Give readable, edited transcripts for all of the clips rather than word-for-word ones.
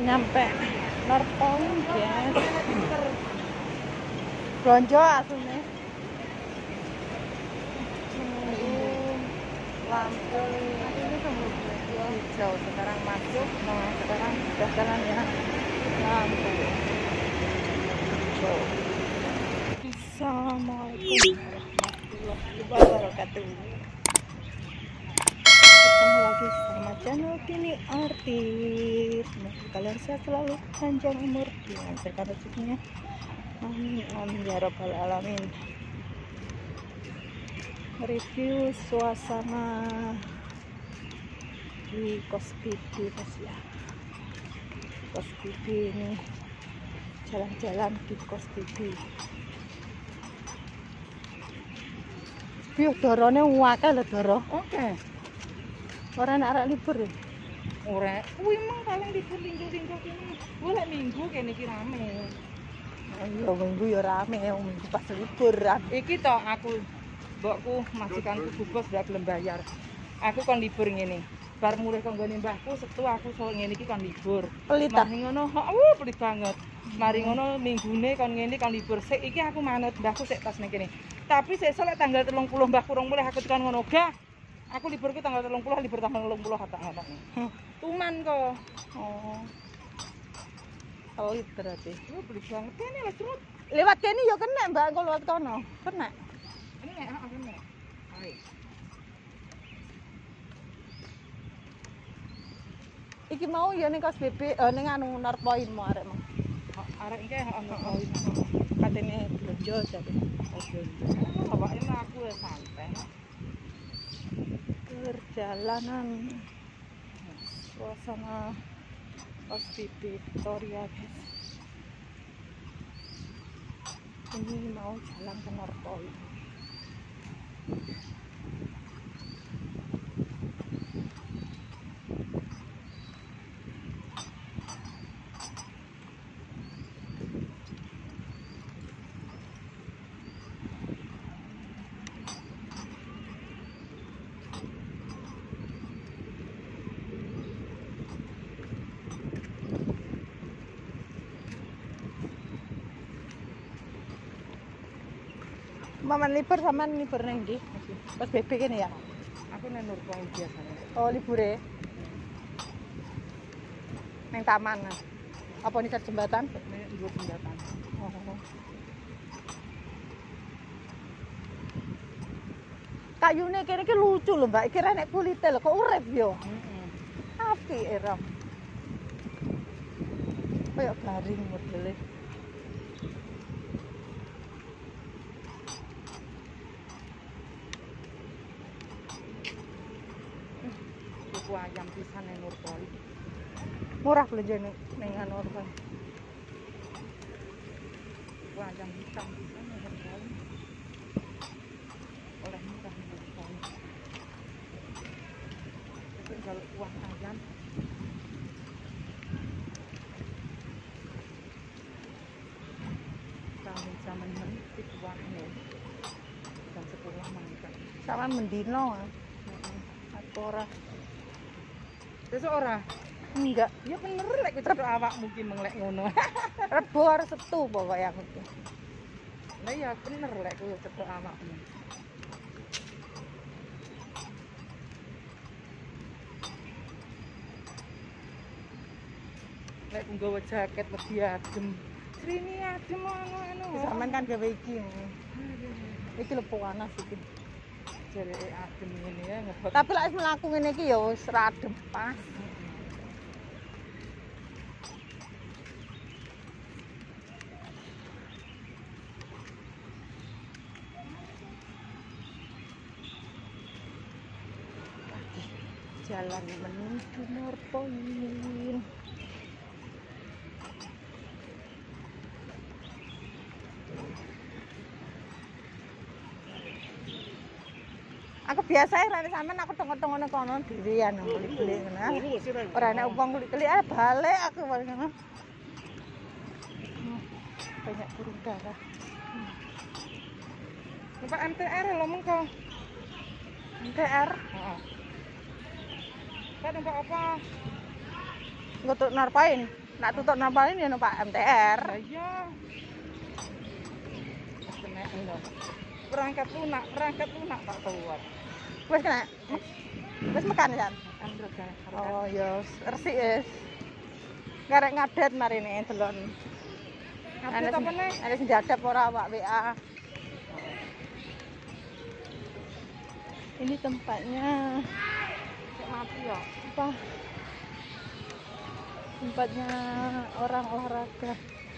nyampe Northpoint guys. Blonjo asune. Lampu hijau sekarang masuk. Nah sekarang sudah jalan ya. Lampu hijau. Assalamualaikum warahmatullahi wabarakatuh. Ketemu lagi sama channel Tini Artis. Semoga kalian sehat selalu, panjang umur, dilancarkan rezekinya. Amin amin ya rabbal alamin. Review suasana di Kos Bibi guys ya. Kos Bibi ini, jalan-jalan di Kos Bibi. Piye dorone akeh lho doro. Oke. Ora nek arek libur ya. Ora, kuwi mung paling libur minggu-minggu kene. Golek minggu kene iki rame. Iya minggu ya rame, minggu pas libur. Iki to aku mbokku majikanku bubos ndak gelem bayar. Aku kon libur ngene. Bar mulih kok nggone mbahku Setu aku so ngene iki kon libur. Pelit ta? Mari ngono, pelit banget. Mari ngono minggune kon ngene kon libur. Sik iki aku manut mbahku sik pas ning kene. Tapi sesuk lek tanggal 30 mbahku rong mulih aku tekan ngono, gah. Aku libur ki tanggal 30, libur tanggal 30 kata ngene. Tuman kok. Oh. Pelit berarti. Pelit banget kene wis terus. Lewat kene ya kena, Mbak, kalau lewat kono. Kena. Ini nek aku nek. Ayo. Iki mau ya ning Kos Bibi, ning anu Northpoint mau arek mau. Arek iki ono poin. Katene blonjo jadi. Awake aku ya santai. Perjalanan suasana Kos Bibi Victoria guys. Ini mau jalan ke Northpoint. Maman libur sama libur neng di Kos Bibi kene ya. Aku nang Northpoint biasanya. Oh libure neng taman. Apa nih jembatan? Nek nggo jembatan. Oh. Kayune kene iki lucu lho Mbak. Iki renek kulite lho kok urip yo. Heeh. Apik era. Kayak garing modele. Tuku ayam pisan nang Northpoint. Murah belanjane ning anu apa. Tuku ayam hitam pisan nang Northpoint. Oleh murah nang Northpoint. Tapi kalau uang ayam zaman menit uangnya jam 10 mangkat. Saman mendino. Aku ora. Besok ora. Enggak. Ya bener lek kudu awak mungkin menglek ngono. Rebo arep Setu pokoknya aku. Lah ya bener lek kudu cetok awakmu. Lek nggawa jaket wedi adem. Srini adem anu. Saman kan gawe iki. Iki lho panas iki. Jare adem ngene ya ngebot. Tapi lek mlaku ngene iki ya wis ra adem pas. Jalan menuju Northpoint. Aku biasa lek sampean aku tengok-tengok kono dhewean beli-beli ngono. Ora enak wong beli-beli balik aku ngono. Banyak burung dara. Numpak MTR lho mengko. MTR? Heeh. Kan numpak apa? Ngotuk Northpoint. nak tutup napalin ya numpak MTR. Lah iya. Kena lho. Perangkat lunak tak keluar. Wes kena. Wes makan kan? Android kan. Oh ya, resik wis. Garek ngadet marine delon. Update apa nih? Ada sing jadap ora Pak WA. Ini tempatnya Cek mati ya. apa? Tempatnya orang olahraga.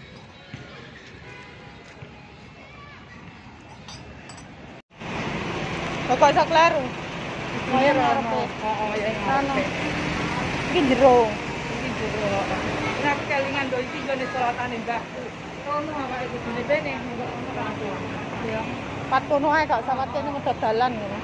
Kok iso kleru? Oh ya ngarepe. Oh ya Ono. Iki jero. Iki jero. Ini aku kelingan do iki jane sholatane mbahku. Ono awake kudune bene ngono aku. Ya. Pat kono ae gak usah kene medhot dalan ngono.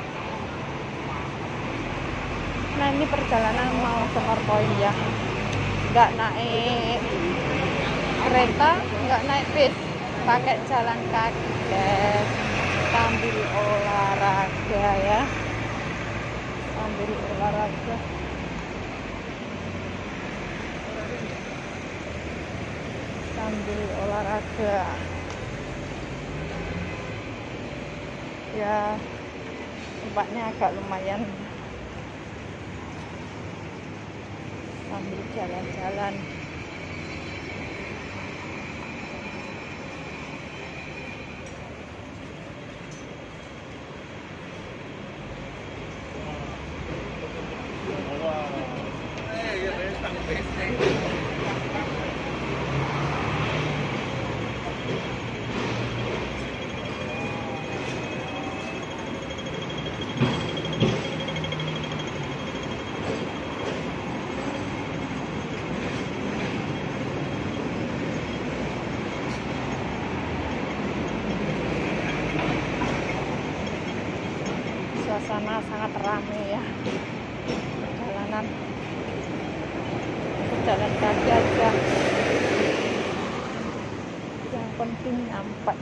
Nah ini perjalanan mau ke Norpoint ya. Nggak naik kereta, nggak naik bis, pakai jalan kaki guys. Sambil olahraga ya. Sambil olahraga. Sambil olahraga. Ya, tempatnya agak lumayan. Sambil jalan-jalan. Suasana sangat ramai ya. Perjalanan berjalan kaki aja, yang penting nyampe.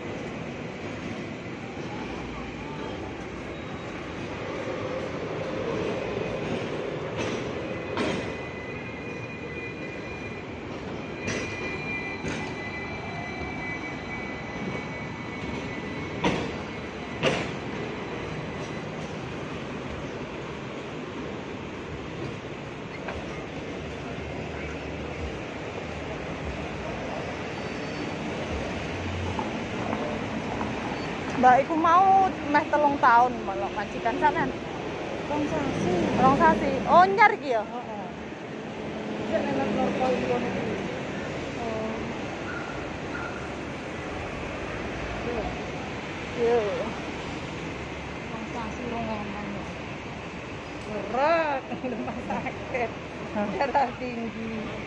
Mbak iku mau meh 3 tahun malah majikan sampean. Konsasi. Rong sasi. Oh, nyar iki ya. Heeh. Cek nek Norpoint kono iki. Oh. Yo. Konsasi rong ngomong. Berat rumah sakit. Darah tinggi.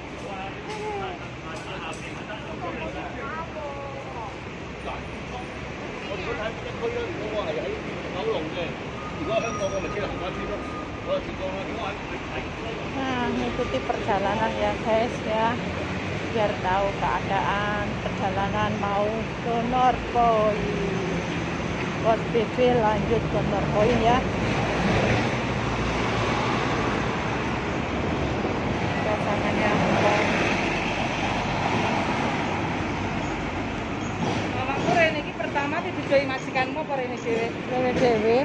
Nah, mengikuti perjalanan ya guys ya, biar tahu keadaan perjalanan mau ke Norpoint. Pos BB lanjut ke Norpoint ya. Suasananya Mamaku rene iki pertama didoi majikanmu apa rene dhewe? dewe.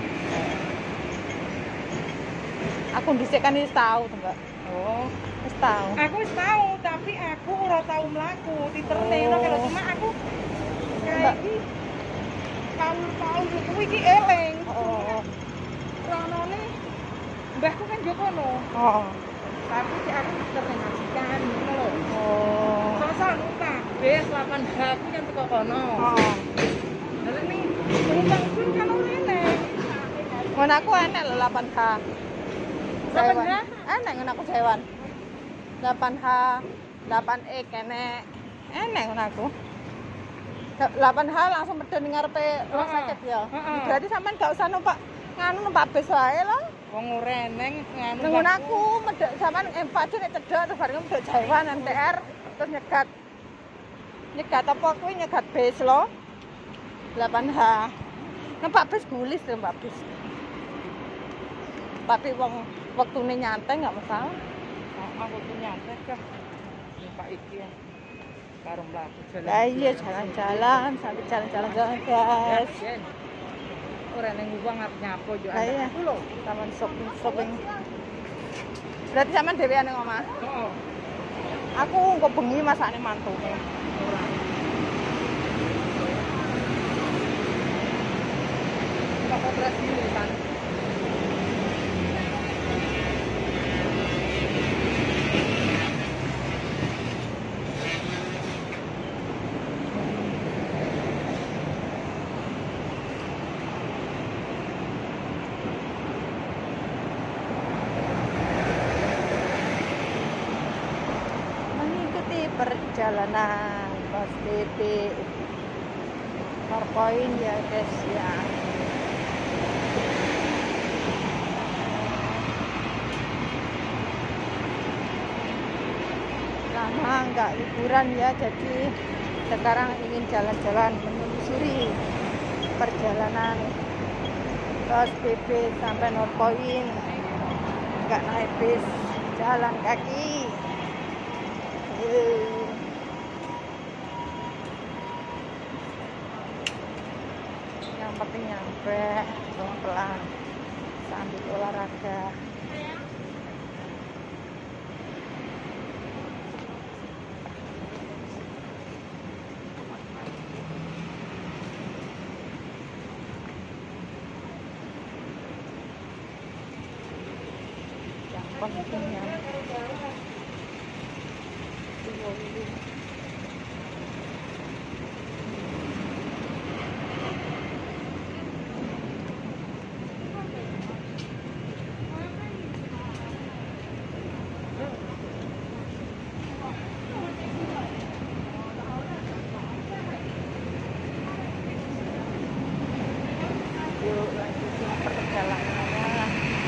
Aku dhisik kan wis tahu tuh, Mbak. Oh, Wis tahu. aku wis tahu, tapi aku ora tau mlaku. Diterne ngono kalau cuma aku kayak iki tahun kuwi iki eling. Oh. Ronone mbahku kan yo kono. Oh. Tapi si aku diterne majikan ngono lho. Oh. Sosok numpak bis 8H aku yang teko kono. Oh. Lah ning numpak pun kan rene. Ngono aku enek lho 8H. 8H? Enek ngono aku Jaiwan. 8H, 8E kene. Enek ngono aku. 8H langsung medhen ngarepe rumah sakit ya. Berarti sampean gak usah numpak numpak bis wae lah. Wong ora eneng nganu. Nang ngono aku medhek sampean empati nek cedhak terus bareng medhek Jaiwan MTR terus nyegat. Nyegat apa kuwi nyegat bis lo. 8H. Numpak bis gulis lho numpak bis. Tapi wong wektune nyantai enggak masalah. Aku tuh nyantai kah. Pak iki ya. Karo mlaku jalan. Lah iya jalan-jalan sampai jalan-jalan guys. Ora nang uang arep nyapo yo Lah iya. aku lho. Taman shopping. Berarti sampean dhewean ning omah? Heeh. Aku kok bengi masakne mantuke. Ora. Kok operasi kan. Mengikuti perjalanan Pos PP Norpoint ya guys ya. Lama nggak liburan ya, jadi sekarang ingin jalan-jalan menelusuri perjalanan Pos PP sampai Norpoint, nggak naik bis, jalan kaki. Yang penting nyampe pelan-pelan sambil olahraga. Yang penting nyampe. Yuk lanjutin perjalanannya.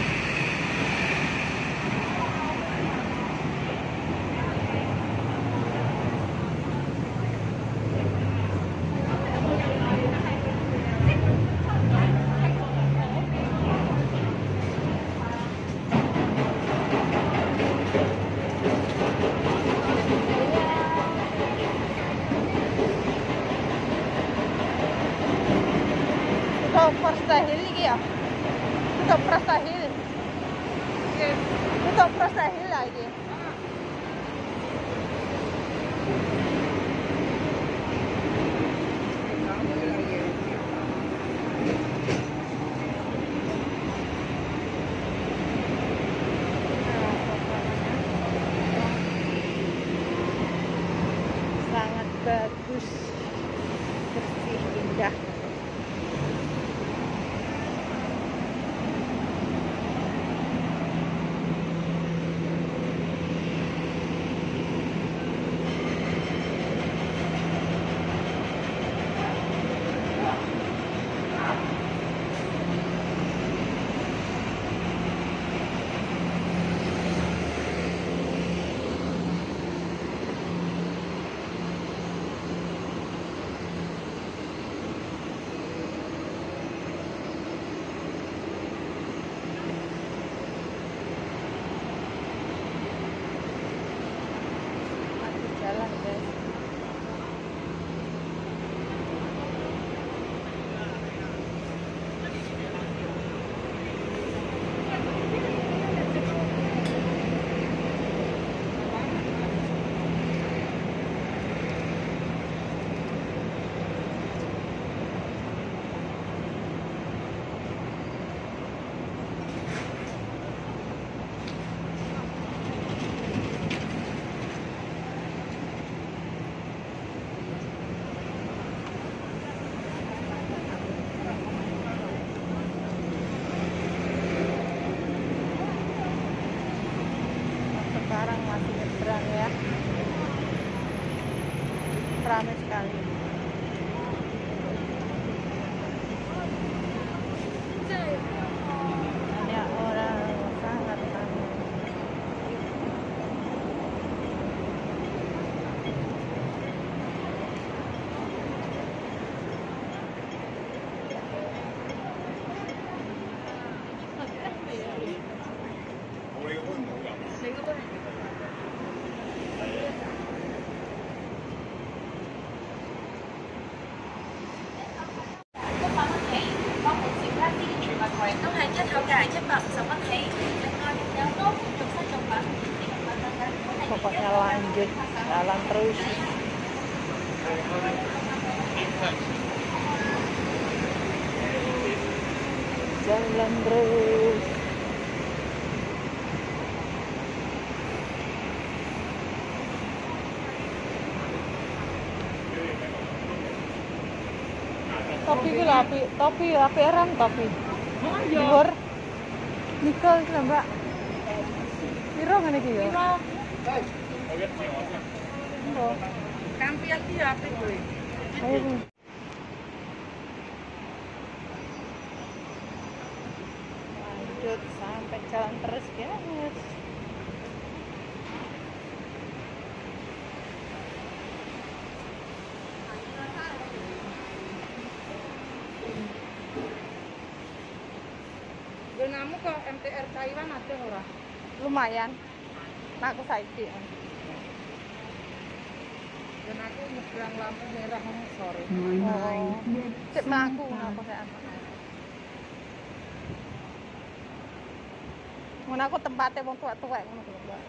Untuk Prostahil iki ya. Untuk Prostahil. Untuk Prostahil lah iki. Sangat bagus, bersih, indah. Masih jalan guys. Sekarang masih nyebrang ya, ramai sekali. Banyak orang, sangat ramai. lanjut jalan terus. Jalan terus. Topi ku lho api, topi RM topi. Dhuwur. Nikel iki lho, Mbak. Piro ngene iki ya? Piro? Oh. Kampian iki ya apik kowe. Ayo. Lanjut sampai jalan terus guys. Gunamu kok MTR Taiwan ada ora? Lumayan. Nah, aku saiki. Dan aku nyebrang lampu merah sore. Oh. Cek mlaku apa sik. Ngono aku tempatnya wong tuwek-tuwek ngono lho, Mbak.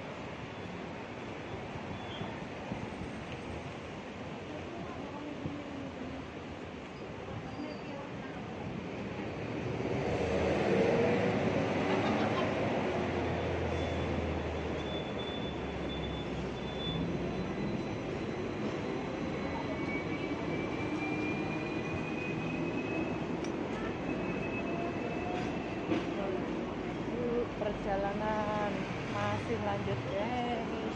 Perjalanan masih lanjut guys.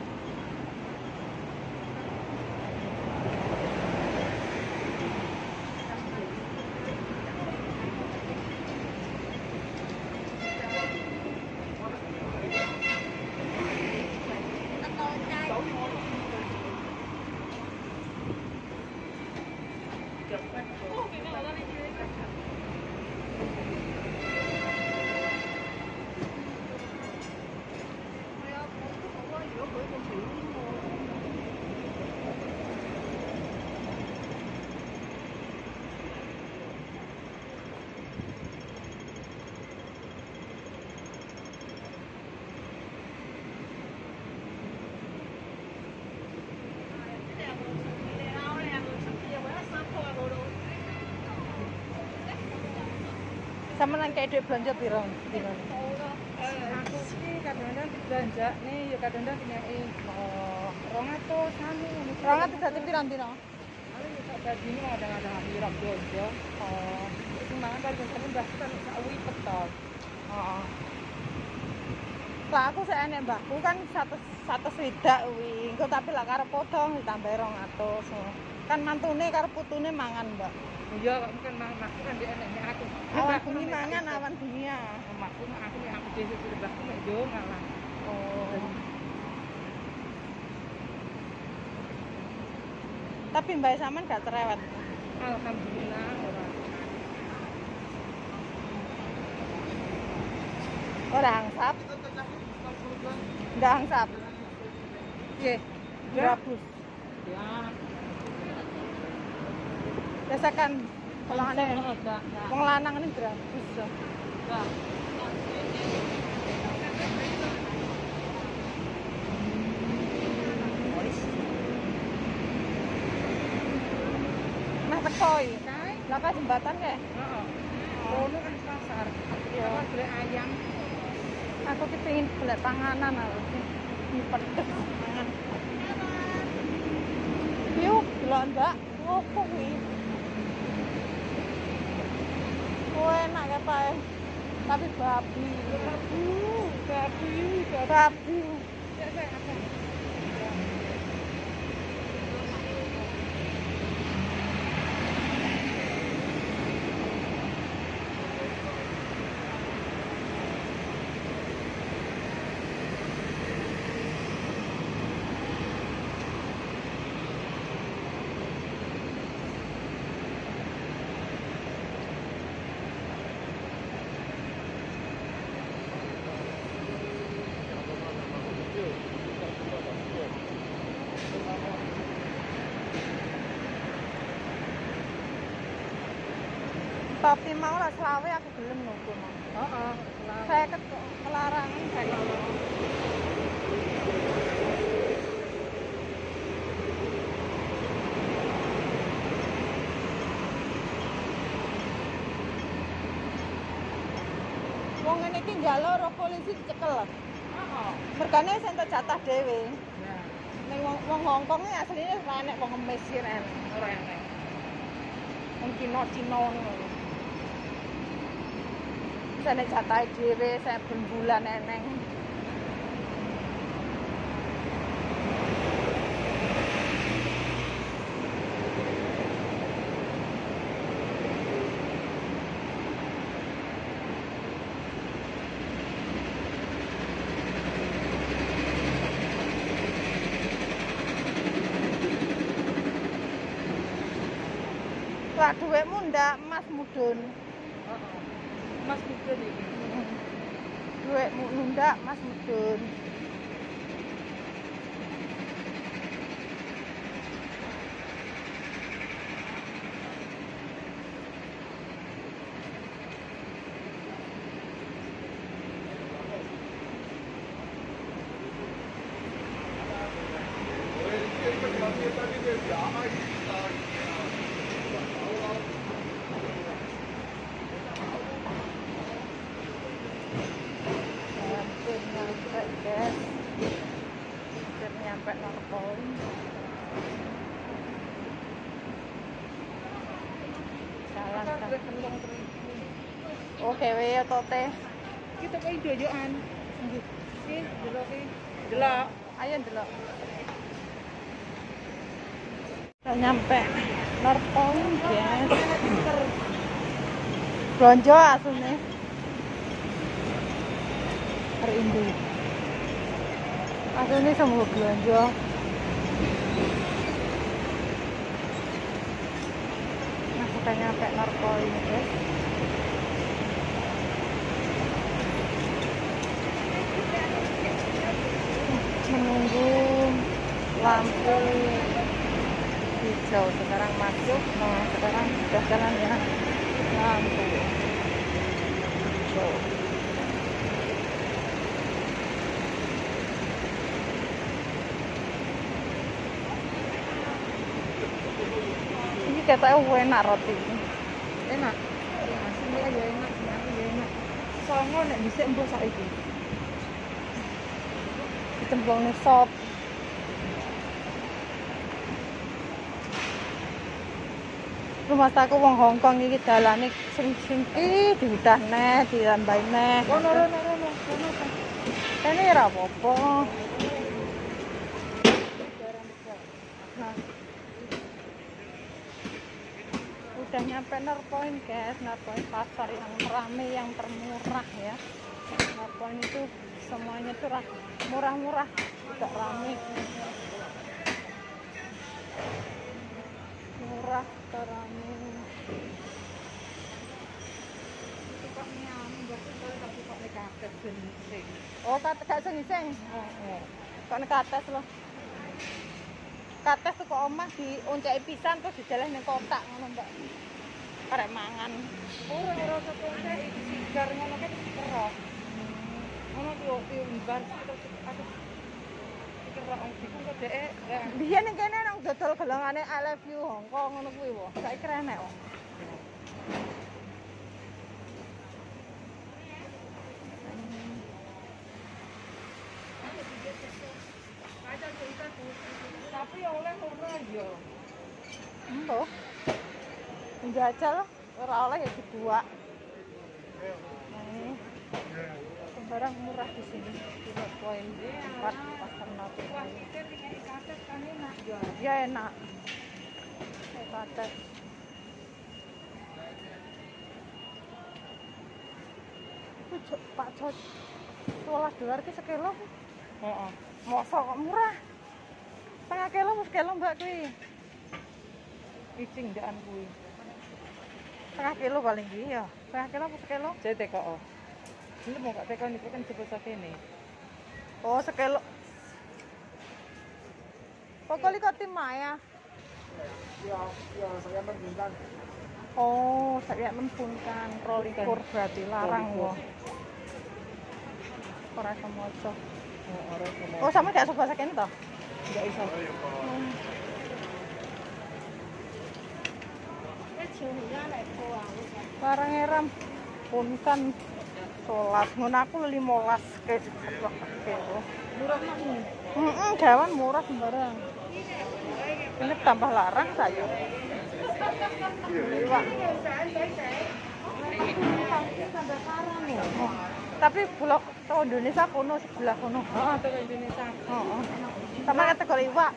Sama nang kayak duit belanja piro? Aku sih kadang-kadang belanja nih, ya kadang-kadang dinyai 200 anu. 200 dadi piro-piro? Aku bisa tadi ini kadang-kadang piro belanja. Oh. Itu mangan kan biasanya mbah kan sak wipet to. Heeh. Lah aku sik enek mbahku kan 100 swidak kuwi. Engko tapi lak karo potong ditambah 200. Kan mantune karo putune mangan, Mbak. Iya, mungkin makku kan dia enek aku. Awan bengi mangan awan bengi ya. Makku aku nek aku dhewe sudah mbahku mek yo ngalah. Oh. Tapi mbak sampean gak cerewet. Alhamdulillah ora. Ora hangsap. Nggak hangsap. Nggih. Bagus. Ya. Biasa kan kalau aneh enggak. wong lanang ini gratis. Enggak. Nah teko iki. Lah ka jembatan kae. Heeh. Ono kan pasar. Iya. Apa golek ayam. Aku ki pengen golek panganan aku. Ini pedes mangan. Yuk, delok Mbak. Opo kuwi? Oh, enak ya, Pak. Tapi babi. Babi. Ya saya apa? Topi mau lah selawe aku gelem nunggu. Heeh. Saya kelarangan saya. ngene iki njaluk karo polisi dicekel. Heeh. Mergane sing entuk jatah dhewe. Nah, Ning wong Hongkong iki asline ora enek wong ngemis iki enek. ora enek. Wong Cina ngono. Sene jatah dhewe saben bulan eneng. Lah dhuwitmu ndak emas mudhun. Heeh. Mas mudun iki. Dhuwitmu ndak emas mudhun. Hampir nyampe guys. Hampir nyampe Norpoint. Jalan Kan kan. duit kendong terus. Oh gawe ya to teh. Kita kok jojokan. Nggih. Iki delok iki. Delok. Ayo ndelok. Udah nyampe Norpoint guys. Blonjo asune. Hari ini. Asune semua blonjo. Nah, kita nyampe Norpoint guys. Menunggu lampu hijau sekarang masuk. Nah, sekarang sudah jalan ya lampu hijau. Ini katanya enak roti. Enak. Ya, asli aja enak, aku ya enak. Songo nek dhisik mbok saiki. Dicemplung nih sop. Rumah taku wong Hongkong iki dalane sing diudah neh, ditambahi neh. Rono. Kene ora apa-apa. Nah. Udah nyampe Norpoint guys, Norpoint pasar yang ramai, yang termurah ya. Norpoint itu semuanya tuh murah-murah, tidak ramai. Murah, terame. Kok nyam, mbok tapi kok nek kates benisik. Oh, gak sing-sing. Heeh. Kok nek kates loh. Kates tuh kok omah dionceki pisan terus dijaleh ning kotak ngono, Mbak. Arek mangan. Ora sekolah iki sigar ngono kan kerok. Ngono ki umbar terus aduh. Kerok wong dikung kok dhek. Biyen ning kene nang dodol gelongane I love you Hongkong ngono kuwi wae. Saiki renek kok. Tapi oleh ora ya. Mbok. Njajal ora oleh ya dibuak. Nih. Barang murah di sini. Di Norpoint 4 pasar Norpoint. Wah, iki ning kates kan enak ya. Ya enak. Kates. Pak Cot. $12 ki sekilo. Heeh. Mosok kok murah. Setengah kilo wis kilo Mbak kuwi. Icing ndak kuwi. Setengah kilo paling iki ya. Setengah kilo apa sekilo? Saya TKO. Ini mau gak TKO ini kan cepet sakene. Oh, sekilo. Pokoknya kok tim Maya. Ya, saya membingkan. Oh, saya membungkan rolikur berarti larang wah. Ora semoco. Orang semua. Oh, sama gak sobat sakene to? Enggak iso. Barang eram punkan 14, ngono aku 15 kayak gitu. Murah nih. Hewan murah sembarang. Ini tambah larang sayur. Iwak. Tapi bulog toko Indonesia kono sebelah kono. Heeh, toko Indonesia. Heeh. Sama kategori iwak.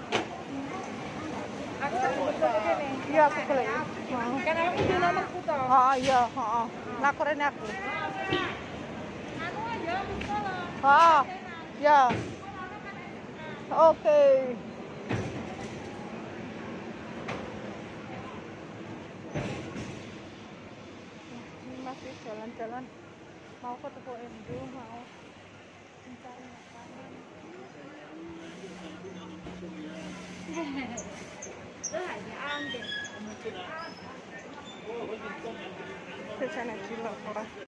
Aku tak betul kene. Iya, aku golek. Kan aku di nomorku to. Heeh, iya, heeh. Lakorene aku. Anu aja sekolah. Ah, ya. Oke. Ini masih jalan-jalan. Mau ke toko Indo, mau mencari makanan. Saya cilok ora.